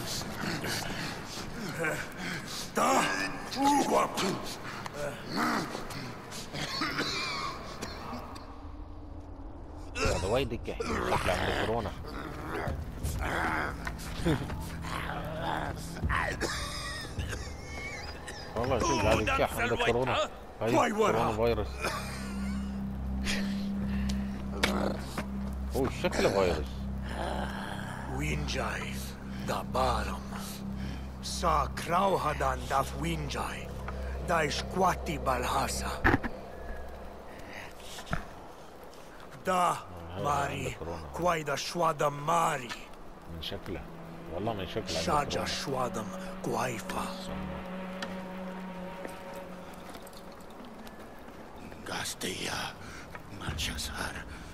Da, Uwap. هذا وايد يكح شكله عنده كورونا. والله شوف هذا يكح عنده كورونا. هاي كورونا فيروس. هو شكله فيروس. Winjai, da baram. Sa krauhadan daf Winjai, da squatti balhasa. Da Mari, quaida shwadam Mari. من شكله والله من شكله Shaja shwadam quaifa. Gastia, Manchasar.